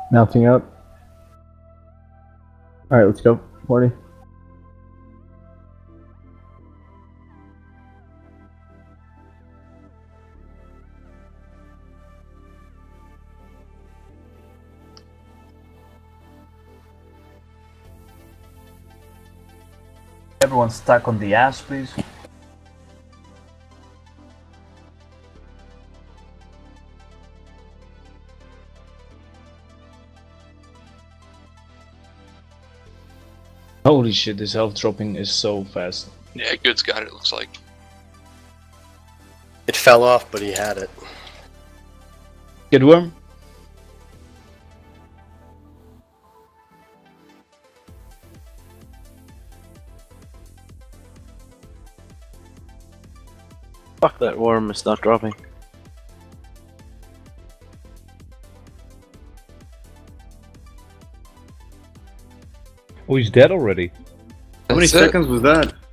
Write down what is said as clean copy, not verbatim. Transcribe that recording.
Mounting up. Alright, let's go. 40. Everyone stuck on the ass, please. Holy shit, this health dropping is so fast. Yeah, Good's got it, looks like. It fell off, but he had it. Good worm? Fuck, that worm is not dropping. Oh, he's dead already. How many seconds was that?